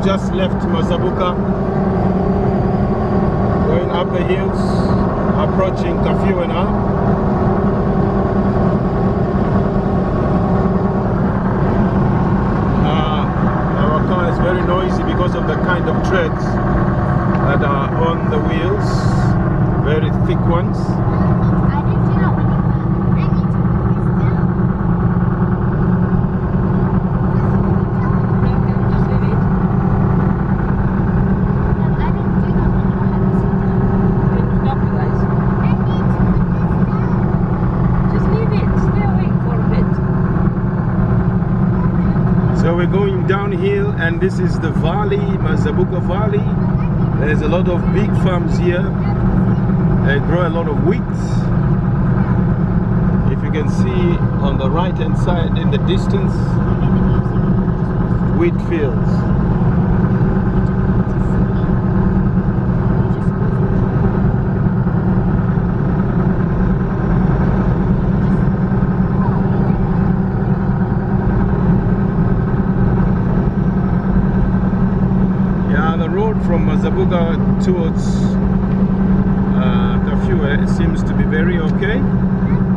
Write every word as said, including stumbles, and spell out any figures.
just left Mazabuka, going up the hills, approaching Kafue now. Uh, our car is very noisy because of the kind of treads that are on the wheels, very thick ones. So we're going downhill, and this is the valley, Mazabuka Valley. There's a lot of big farms here. They grow a lot of wheat. If you can see on the right hand side in the distance, wheat fields. From Mazabuka towards uh, Kafue seems to be very okay.